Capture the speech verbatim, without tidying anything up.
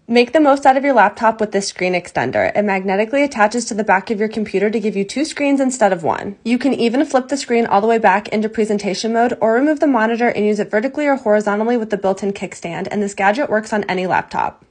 Make the most out of your laptop with this screen extender. It magnetically attaches to the back of your computer to give you two screens instead of one. You can even flip the screen all the way back into presentation mode or remove the monitor and use it vertically or horizontally with the built-in kickstand, and this gadget works on any laptop.